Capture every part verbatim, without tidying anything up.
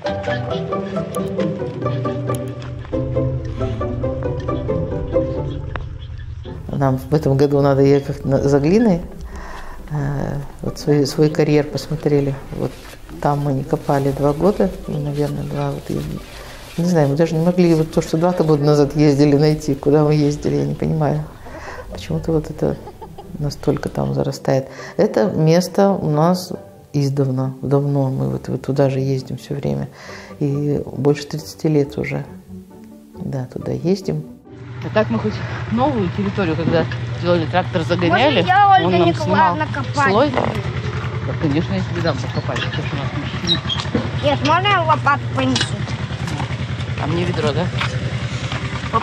Нам в этом году надо ехать за глиной. Вот свой, свой карьер посмотрели. Вот там мы не копали два года, ну, наверное, два. Вот, я, не знаю, мы даже не могли вот то, что два-то года назад ездили, найти. Куда мы ездили, я не понимаю. Почему-то вот это настолько там зарастает. Это место у нас издавна, давно. Мы вот, вот туда же ездим все время. И больше тридцати лет уже. Да, туда ездим. А так мы хоть новую территорию, когда делали трактор, загоняли, я, Ольга он нам Николаевна, снимал копать слой. Да, конечно, я тебе дам покопать, потому что у нас мужчина. Нет, можно я лопату понесу? А мне ведро, да? Оп.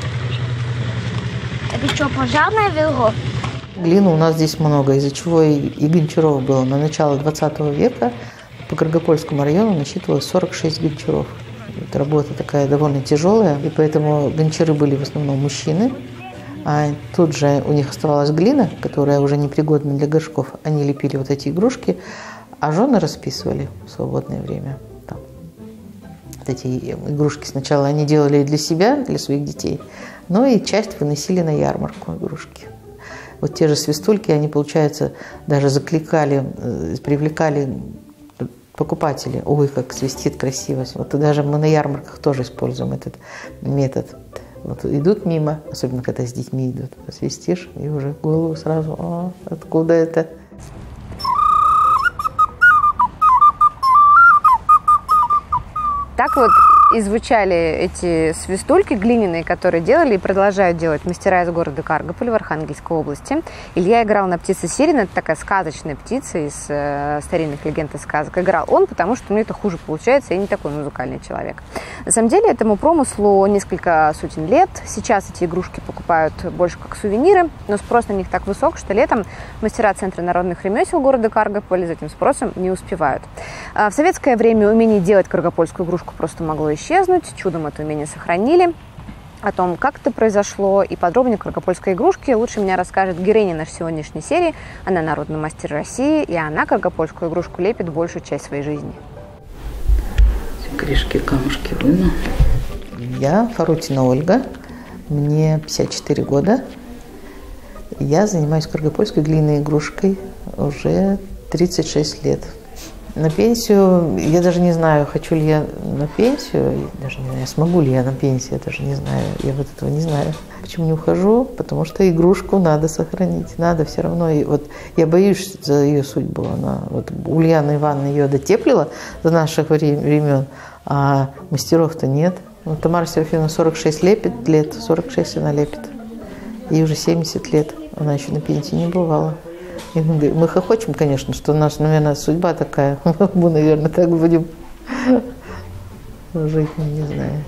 Это что, пожарное ведро? Глины у нас здесь много, из-за чего и, и гончаров было. На начало двадцатого века по Каргопольскому району насчитывалось сорок шесть гончаров. Это работа такая довольно тяжелая, и поэтому гончары были в основном мужчины. А тут же у них оставалась глина, которая уже непригодна для горшков. Они лепили вот эти игрушки, а жены расписывали в свободное время. Там. Вот эти игрушки сначала они делали для себя, для своих детей, но и часть выносили на ярмарку игрушки. Вот те же свистульки, они, получается, даже закликали, привлекали покупателей. Ой, как свистит красиво. Вот даже мы на ярмарках тоже используем этот метод. Вот идут мимо, особенно когда с детьми идут, свистишь, и уже голову сразу, а, откуда это? Так вот и звучали эти свистульки глиняные, которые делали и продолжают делать мастера из города Каргополь в Архангельской области. Илья играл на птице сирена, это такая сказочная птица из э, старинных легенд и сказок. Играл он, потому что ну, это хуже получается, я не такой музыкальный человек. На самом деле этому промыслу несколько сотен лет. Сейчас эти игрушки покупают больше как сувениры, но спрос на них так высок, что летом мастера Центра народных ремесел города Каргополь за этим спросом не успевают. В советское время умение делать каргопольскую игрушку просто могло исчезнуть. Чудом это умение сохранили. О том, как это произошло и подробнее каргопольской игрушки, лучше меня расскажет героиня нашей сегодняшней серии. Она народный мастер России, и она каргопольскую игрушку лепит большую часть своей жизни. Крышки, камушки выну. Я Фарутина Ольга, мне пятьдесят четыре года. Я занимаюсь каргопольской глиняной игрушкой уже тридцать шесть лет. На пенсию, я даже не знаю, хочу ли я на пенсию, даже не знаю, смогу ли я на пенсию, я даже не знаю, я вот этого не знаю. Почему не ухожу? Потому что игрушку надо сохранить, надо все равно. И вот я боюсь за ее судьбу. Она, вот Ульяна Ивановна ее дотеплила за наших времен, а мастеров-то нет. Вот Тамара Серафимовна сорок шесть лепит лет, сорок шесть она лепит. Ей уже семьдесят лет, она еще на пенсии не бывала. И мы хохочем, конечно, что у нас, наверное, судьба такая. Мы, наверное, так будем жить, не знаю.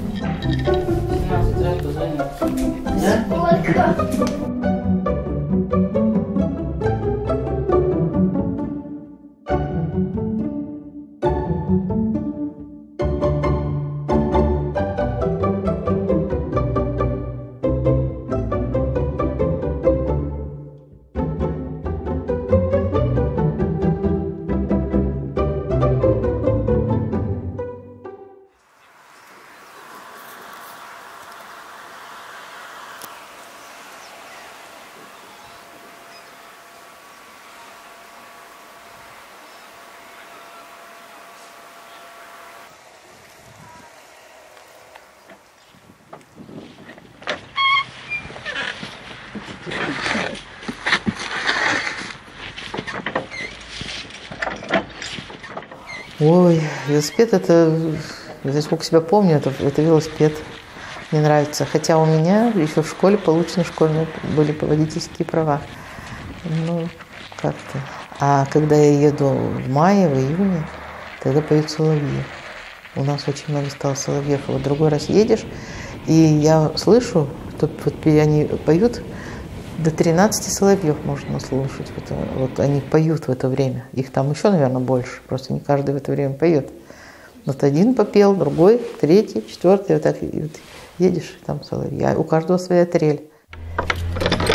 Ой, велосипед это, это сколько себя помню, это, это велосипед. Мне нравится. Хотя у меня еще в школе получены школьные были водительские права. Ну, как-то. А когда я еду в мае, в июне, тогда поют соловьи. У нас очень много стало соловьев. Вот другой раз едешь, и я слышу, тут вот они поют, до тринадцати соловьев можно слушать. Вот, вот они поют в это время. Их там еще, наверное, больше. Просто не каждый в это время поет. Вот один попел, другой, третий, четвертый. Вот так и вот едешь, там соловьи. А у каждого своя трель.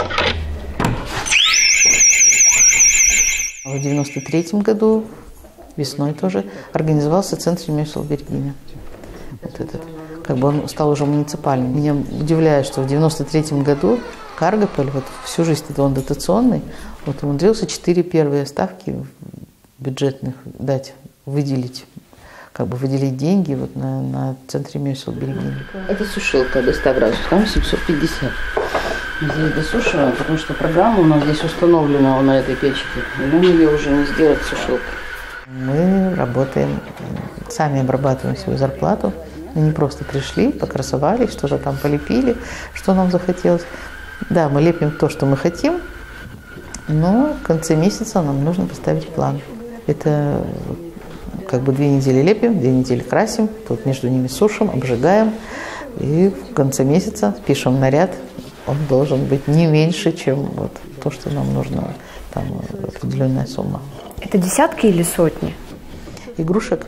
В девяносто третьем году весной тоже организовался центр ремесел Бергиня. Вот этот. Как бы он стал уже муниципальным. Меня удивляет, что в девяносто третьем году Каргополь, вот всю жизнь это он дотационный, вот умудрился четыре первые ставки бюджетных дать, выделить, как бы выделить деньги вот на, на центр ремесел Бергиня. Это сушилка до ста градусов, там семьсот пятьдесят. Мы здесь досушиваем, потому что программа у нас здесь установлена на этой печке, и нам ее уже не сделать сушилкой. Мы работаем, сами обрабатываем свою зарплату. Мы не просто пришли, покрасовались, что-то там полепили, что нам захотелось. Да, мы лепим то, что мы хотим, но в конце месяца нам нужно поставить план. Это как бы две недели лепим, две недели красим, тут между ними сушим, обжигаем. И в конце месяца пишем наряд. Он должен быть не меньше, чем вот то, что нам нужно, там определенная сумма. Это десятки или сотни? Игрушек?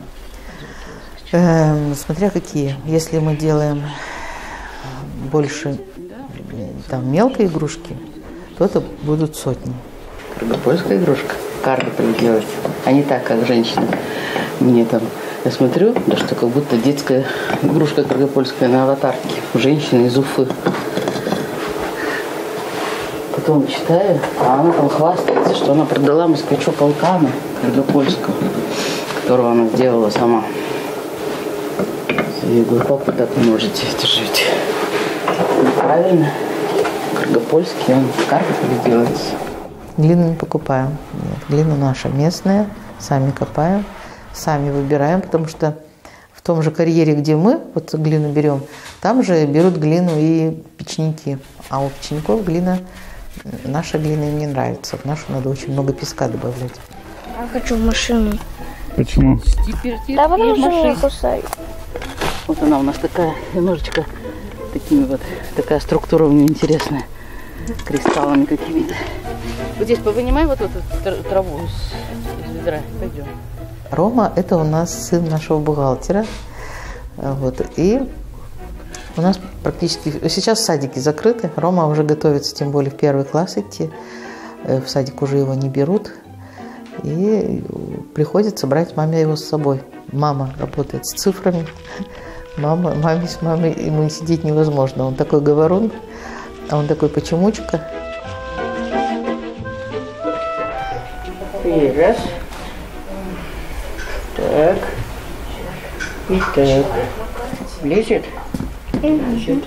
Эм, смотря какие. Если мы делаем больше там, мелкой игрушки, то это будут сотни. Каргопольская игрушка. Каргополь делать, а не так, как женщина. Мне там, я смотрю, да что как будто детская игрушка каргопольская на аватарке. Женщина из Уфы. Потом читаю, а она там хвастается, что она продала москвичу полкана каргопольского, которого она сделала сама. Я говорю, как вы так не можете это жить? Правильно. Каргопольский, он в Каргополе делается. Глину не покупаем. Нет, глина наша местная, сами копаем, сами выбираем, потому что в том же карьере, где мы вот глину берем, там же берут глину и печники. А у печников глина, наша глина им не нравится. В нашу надо очень много песка добавлять. Я хочу в машину. Почему? Да потому что меня кусают. Вот она у нас такая, немножечко такими вот, такая структура у нее интересная, кристаллами какими-то. Вот здесь повынимай вот эту траву из, из ведра, пойдем. Рома – это у нас сын нашего бухгалтера. Вот, и у нас практически… Сейчас садики закрыты. Рома уже готовится, тем более в первый класс идти. В садик уже его не берут. И приходится брать маме его с собой. Мама работает с цифрами. Мама, маме с мамой ему сидеть невозможно. Он такой говорун, а он такой почемучка. И раз. Так. И так. Влезет? Влезет.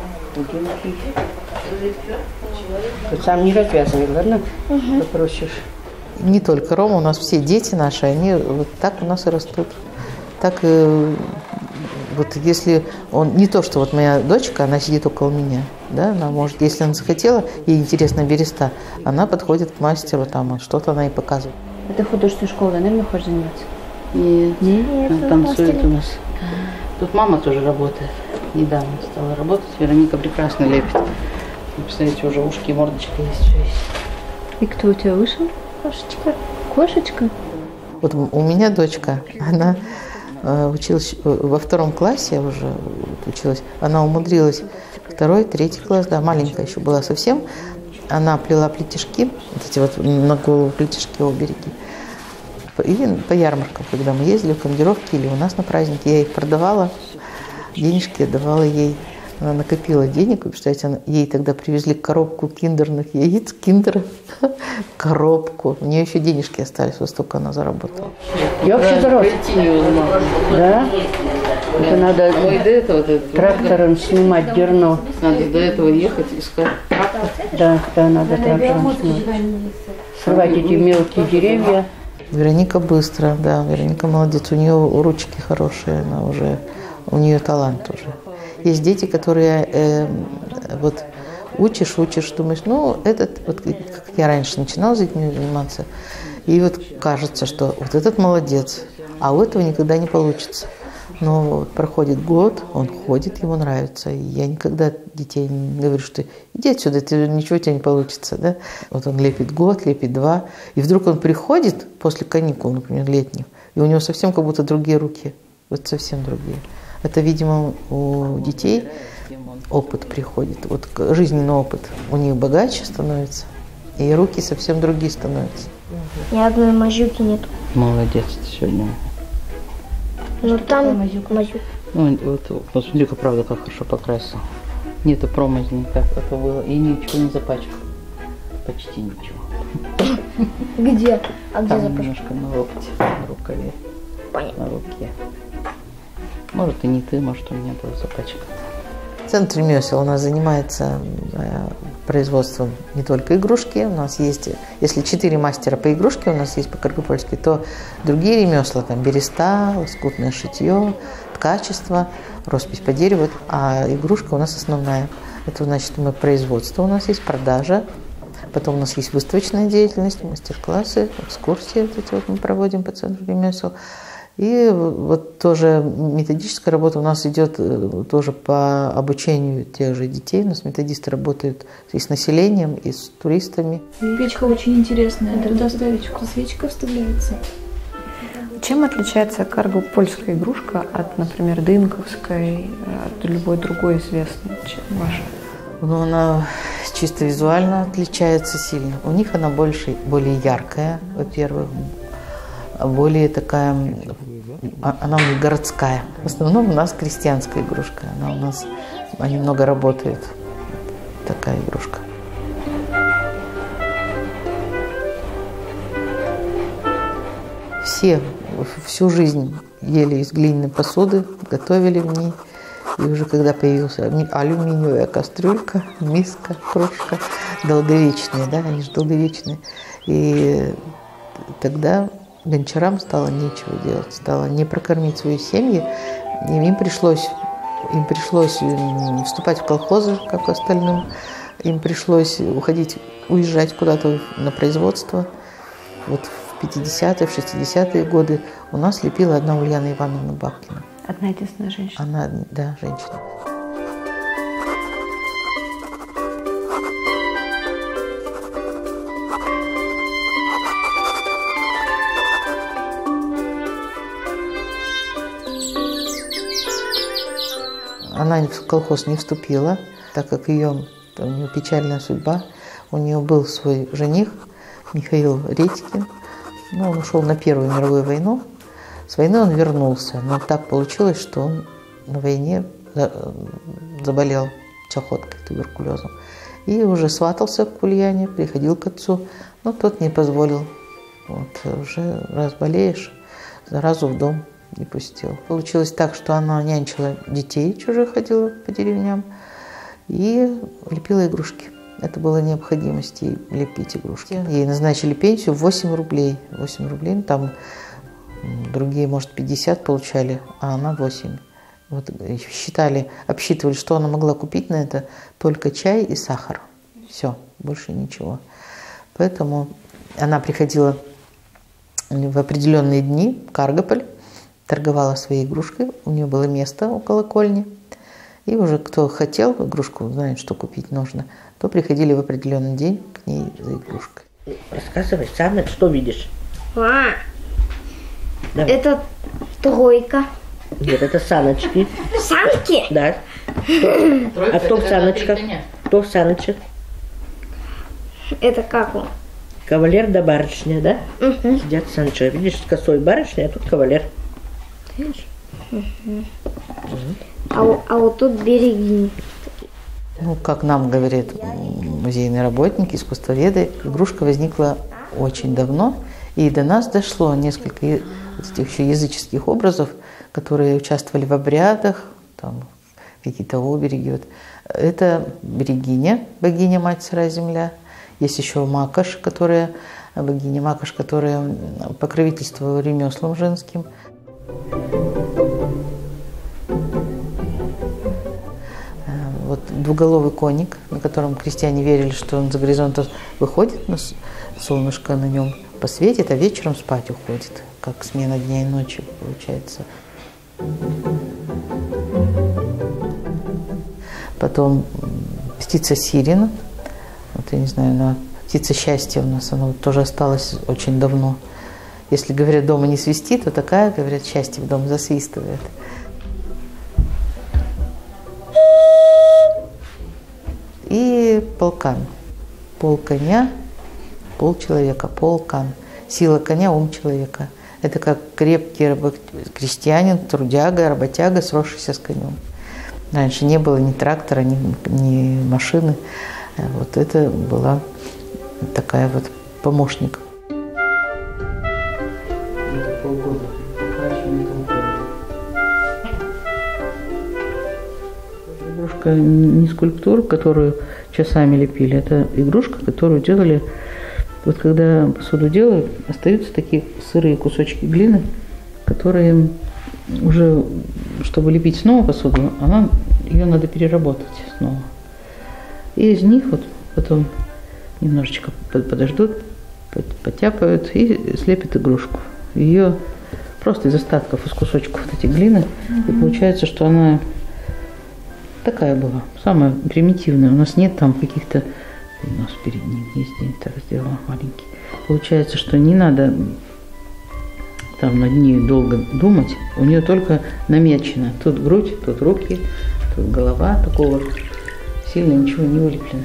Тут сам не развязанный, ладно? Угу. Попросишь. Не только Рома, у нас все дети наши, они вот так у нас и растут. Так и вот если он, не то, что вот моя дочка, она сидит около меня, да, она может, если она захотела, ей интересна береста, она подходит к мастеру, там что-то она ей показывает. Это художественная школа, наверное, хочешь заниматься? Нет, Нет, она танцует у нас. Тут мама тоже работает. Недавно стала работать. Вероника прекрасно лепит. Представляете, уже ушки и мордочка есть. Все есть. И кто у тебя вышел? Кошечка. Кошечка? Вот у меня дочка, она э, училась во втором классе уже вот, училась, она умудрилась второй, третий класс, да, маленькая еще была совсем. Она плела плетишки, вот эти вот на голову плетишки обереги. И по ярмаркам, когда мы ездили в командировки или у нас на праздники, я их продавала, денежки отдавала ей. Она накопила денег, вы представляете, она, ей тогда привезли коробку киндерных яиц, киндера, коробку. У нее еще денежки остались, вот столько она заработала. Я вообще здоров. Да? Это надо Ой, до этого, трактором снимать дерно. Надо до этого ехать, искать. Да, да, надо трактором снимать. Срывать эти мелкие деревья. Вероника быстро, да, Вероника молодец. У нее ручки хорошие, она уже, у нее талант уже. Есть дети, которые э, вот учишь, учишь, думаешь, ну, этот, вот как я раньше начинала с детьми заниматься, и вот кажется, что вот этот молодец, а у этого никогда не получится. Но вот проходит год, он ходит, ему нравится. И я никогда детей не говорю, что иди отсюда, ты, ничего у тебя не получится. Да? Вот он лепит год, лепит два, и вдруг он приходит после каникул, например, летних, и у него совсем как будто другие руки, вот совсем другие. Это, видимо, у детей опыт приходит, вот жизненный опыт. У них богаче становится, и руки совсем другие становятся. Ни одной мазюки нет. Молодец ты сегодня. Ну там мазюк. Ну, вот, посмотри-ка, правда, как хорошо покрасил. Нету промазни, как это было. И ничего не запачкал. Почти ничего. Где? А где Там запачкал? немножко на локте, на рукаве. Понятно. На руке. Может и не ты, может у меня было запачкано. Центр ремесел у нас занимается производством не только игрушки. У нас есть, если четыре мастера по игрушке у нас есть по-каргопольски, то другие ремесла, там береста, лоскутное шитье, ткачество, роспись по дереву. А игрушка у нас основная. Это значит, мы производство, у нас есть продажа. Потом у нас есть выставочная деятельность, мастер-классы, экскурсии вот эти вот мы проводим по центру ремесел. И вот тоже методическая работа у нас идет тоже по обучению тех же детей. У нас методисты работают и с населением, и с туристами. Печка очень интересная. Туда свечка, свечка вставляется. Чем отличается каргопольская игрушка от, например, дымковской, от любой другой известной, чем ваша? Ну, она чисто визуально отличается сильно. У них она больше, более яркая, во-первых, более такая, она у них городская. В основном у нас крестьянская игрушка, она у нас, они много работают, такая игрушка. Все всю жизнь ели из глиняной посуды, готовили в ней. И уже когда появилась алюминиевая кастрюлька, миска, кружка, долговечные, да, они же долговечные. И тогда гончарам стало нечего делать, стало не прокормить свои семьи. И им пришлось, им пришлось вступать в колхозы, как остальным. Им пришлось уходить, уезжать куда-то на производство. Вот в пятидесятые, в шестидесятые годы у нас лепила одна Ульяна Ивановна Бабкина. Одна единственная женщина. Она, да, женщина. Она в колхоз не вступила, так как ее, у нее печальная судьба. У нее был свой жених Михаил Редькин. Ну, он ушел на Первую мировую войну. С войны он вернулся, но так получилось, что он на войне заболел чахоткой, туберкулезом. И уже сватался к Ульяне, приходил к отцу, но тот не позволил. Вот, уже раз болеешь, заразу в дом не пустил. Получилось так, что она нянчила детей чужих, ходила по деревням и лепила игрушки. Это было необходимость ей лепить игрушки. Ей назначили пенсию восемь рублей. восемь рублей, там другие, может, пятьдесят получали, а она восемь. Вот считали, обсчитывали, что она могла купить на это только чай и сахар. Все, больше ничего. Поэтому она приходила в определенные дни в Каргополь, торговала своей игрушкой, у нее было место у колокольни. И уже кто хотел игрушку, знает, что купить нужно, то приходили в определенный день к ней за игрушкой. Рассказывай, Санна, что видишь? А, Давай. это тройка. Нет, это саночки. Санки? Да. Кто? А кто в саночках? Кто в саночках? Это как он? Кавалер да барышня, да? Угу. Сидят в саночках. Видишь, с косой барышня, а тут кавалер. Видишь? Угу. Угу. А, а вот тут береги. Ну, как нам говорят музейные работники, искусствоведы, игрушка возникла очень давно, и до нас дошло несколько вот этих еще языческих образов, которые участвовали в обрядах, там какие-то обереги. Вот. Это Берегиня, богиня Мать Сырая Земля. Есть еще Макаш, которая, богиня Макаш, которая покровительствовала ремеслам женским. Вот двуголовый коник, на котором крестьяне верили, что он за горизонт выходит, на солнышко на нем посветит, а вечером спать уходит, как смена дня и ночи получается. Потом птица сирена, вот я не знаю, она, птица счастья у нас, она вот тоже осталась очень давно. Если говорят, дома не свистит, то такая, говорят, счастье в дом засвистывает. И полкан. Пол коня, пол человека, полкан. Сила коня – ум человека. Это как крепкий крестьянин, трудяга, работяга, сросшийся с конем. Раньше не было ни трактора, ни, ни машины. Вот это была такая вот помощник. Игрушка не скульптура, которую часами лепили, это игрушка, которую делали. Вот когда посуду делают, остаются такие сырые кусочки глины, которые уже, чтобы лепить снова посуду, она, ее надо переработать снова. И из них вот потом немножечко подождут, потяпают и слепят игрушку. Ее просто из остатков, из кусочков вот этой глины. Mm-hmm. И получается, что она такая была, самая примитивная. У нас нет там каких-то... У нас перед ним есть день, так сделала маленький. Получается, что не надо там над ней долго думать. У нее только намечено. Тут грудь, тут руки, тут голова. Такого сильно ничего не вылеплено.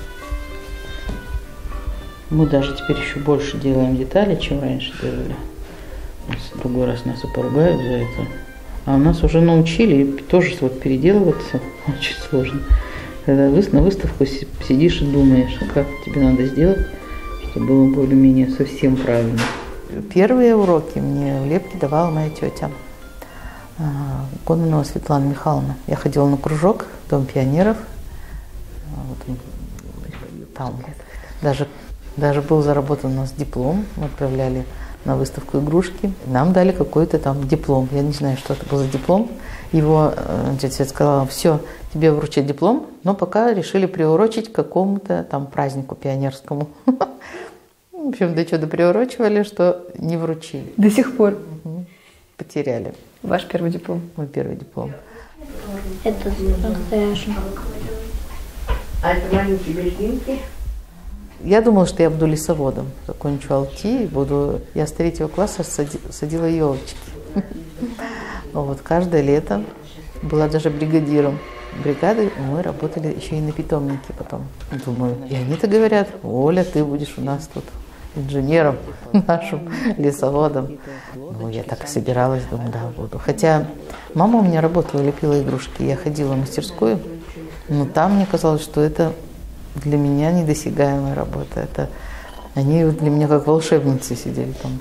Мы даже теперь еще больше делаем деталей, чем раньше делали. В другой раз нас и поругают за это. А у нас уже научили, и тоже вот переделываться очень сложно. Когда на выставку сидишь и думаешь, как тебе надо сделать, чтобы было более-менее совсем правильно. Первые уроки мне в лепке давала моя тетя Кононова Светлана Михайловна. Я ходила на кружок в Дом пионеров. Вот, там даже, даже был заработан у нас диплом. Мы отправляли на выставку игрушки. Нам дали какой-то там диплом. Я не знаю, что это был за диплом. Его тетя Света сказала: все, тебе вручат диплом, но пока решили приурочить к какому-то там празднику пионерскому. В общем, до чего-то приурочивали, что не вручили. До сих пор? Угу. Потеряли. Ваш первый диплом? Мой первый диплом. Это настоящий. А это маленькие бельгинки? Я думала, что я буду лесоводом. Закончу АЛТИ и буду... Я с третьего класса сади... садила елочки. Вот каждое лето была даже бригадиром бригады. Мы работали еще и на питомнике потом. Думаю, и они-то говорят: Оля, ты будешь у нас тут инженером нашим, лесоводом. Ну, я так и собиралась, думаю, да, буду. Хотя мама у меня работала, лепила игрушки. Я ходила в мастерскую, но там мне казалось, что это для меня недосягаемая работа. Это они для меня как волшебницы сидели там.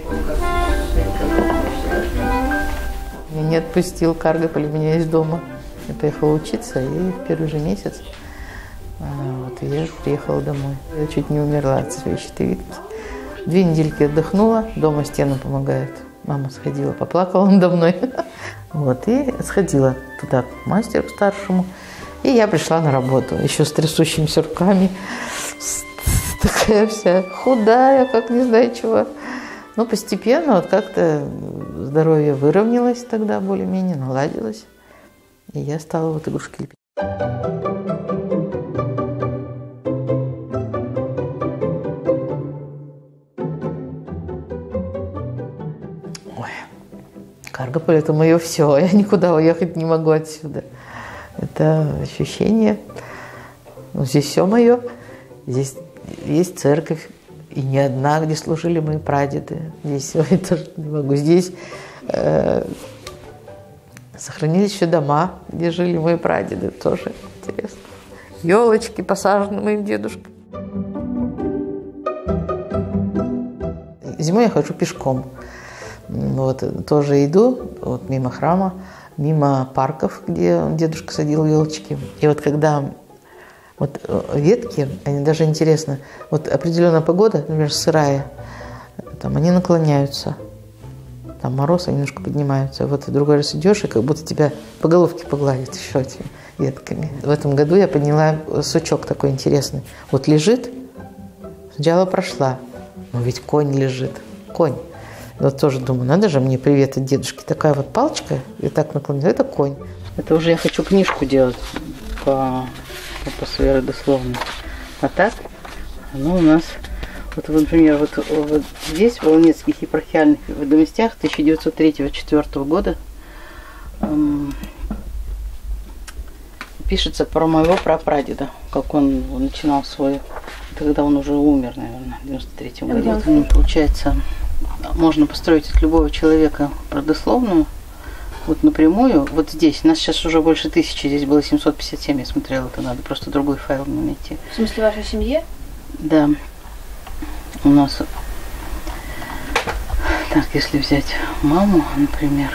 Меня не отпустил Каргополь, у меня из дома. Я поехала учиться, и в первый же месяц вот, я приехала домой. Я чуть не умерла от своей щитовидки. Две недельки отдохнула, дома стену помогают. Мама сходила, поплакала надо мной. Вот, и сходила туда к мастеру, к старшему. И я пришла на работу, еще с трясущимися руками. Такая вся худая, как не знаю чего. Но постепенно вот как-то здоровье выровнялось тогда, более-менее наладилось. И я стала вот игрушки лепить. Ой, Каргополь — это мое все. Я никуда уехать не могу отсюда. Это ощущение. Ну, здесь все мое. Здесь есть церковь. И не одна, где служили мои прадеды. Здесь я тоже не могу. Здесь э, сохранились еще дома, где жили мои прадеды. Тоже интересно. Елочки посажены моим дедушкой. Зимой я хожу пешком. Вот, тоже иду вот, мимо храма, мимо парков, где дедушка садил елочки. И вот когда... Вот ветки, они даже интересно, вот определенная погода, например, сырая, там они наклоняются, там мороз, они немножко поднимаются. Вот в другой раз идешь, и как будто тебя по головке погладят еще этими ветками. В этом году я подняла сучок такой интересный. Вот лежит, сначала прошла, но ведь конь лежит, конь. Вот тоже думаю, надо же мне привет от дедушки. Такая вот палочка, и так наклоняется, это конь. Это уже я хочу книжку делать по... по своей родословной. А так, оно у нас, вот, например, вот, вот здесь, в Волынецких епархиальных ведомостях тысяча девятьсот третьего — тысяча девятьсот четвёртого года, эм, пишется про моего прапрадеда, как он начинал свой, когда он уже умер, наверное, в девяносто третьем году. Ну, получается, можно построить от любого человека родословную, вот напрямую, вот здесь. Нас сейчас уже больше тысячи, здесь было семьсот пятьдесят семь, я смотрела, это надо просто другой файл найти. В смысле, в вашей семье? Да. У нас, так, если взять маму, например,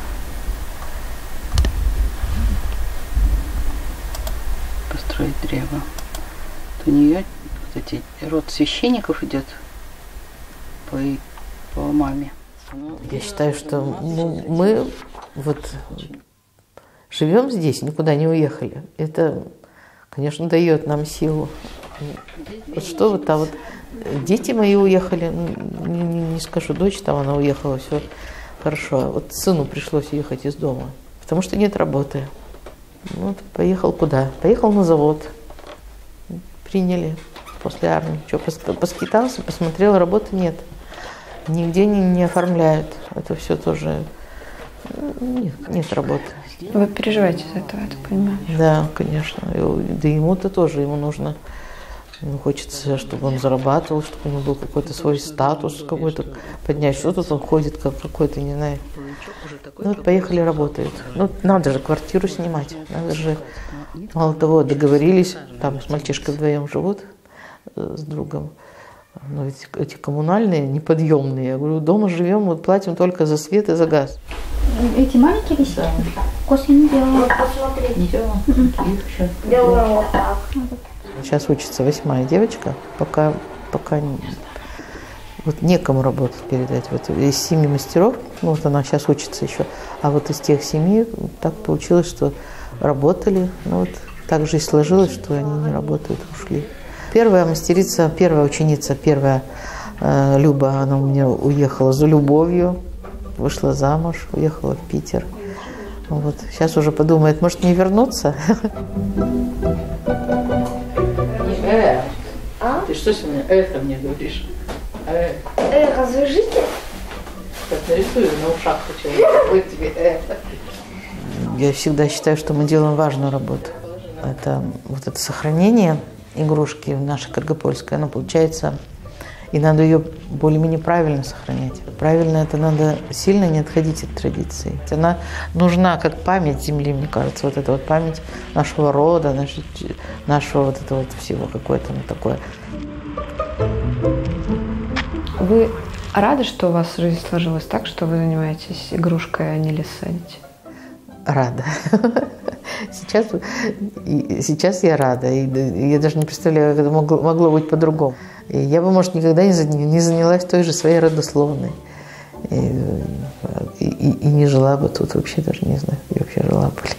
построить древо, то у нее вот эти род священников идет по, по маме. Я считаю, что мы, мы вот живем здесь, никуда не уехали. Это, конечно, дает нам силу. Вот что вот, а вот дети мои уехали, не, не, не скажу, дочь там, она уехала, все хорошо. А вот сыну пришлось уехать из дома, потому что нет работы. Вот, поехал куда? Поехал на завод. Приняли после армии. Что, поскитался, посмотрел, работы нет. Нигде не, не оформляют. Это все тоже... Нет, нет работы. Вы переживаете за этого, я так понимаю? Да, конечно. Да ему-то тоже, ему нужно... Ему хочется, чтобы он зарабатывал, чтобы у него был какой-то свой статус какой-то поднять. Что тут он ходит, как какой-то, не знаю. Ну вот поехали, работают. Ну надо же квартиру снимать. Надо же, мало того, договорились, там с мальчишкой вдвоем живут, с другом. Но ведь эти коммунальные неподъемные. Я говорю, дома живем, вот платим только за свет и за газ. Эти маленькие листы? Косы не делала. Не делала? Делала вот так. Сейчас учится восьмая девочка, пока, пока не, вот некому работать передать. Вот из семи мастеров, ну, вот она сейчас учится еще, а вот из тех семи так получилось, что работали, ну вот так же и сложилось, что они не работают, ушли. Первая мастерица, первая ученица, первая э, Люба, она у меня уехала за любовью, вышла замуж, уехала в Питер. Вот. Сейчас уже подумает, может не вернуться? Э, а? Ты что сегодня это мне говоришь? Э, Э, развяжите. как нарисую на ушах у человека, будет тебе это. Я всегда считаю, что мы делаем важную работу. Это вот это сохранение игрушки в нашей Каргопольской, оно получается, и надо ее более-менее правильно сохранять. Правильно это надо сильно не отходить от традиции. Она нужна как память земли, мне кажется, вот эта вот память нашего рода, нашего, нашего вот этого вот всего какое-то ну, такое. Вы рады, что у вас жизнь сложилась так, что вы занимаетесь игрушкой, а не лес садите? Рада. Сейчас, сейчас я рада. И я даже не представляю, как это могло, могло быть по-другому. И я бы, может, никогда не, не занялась той же своей родословной. И, и, и не жила бы тут вообще, даже не знаю, где вообще жила бы.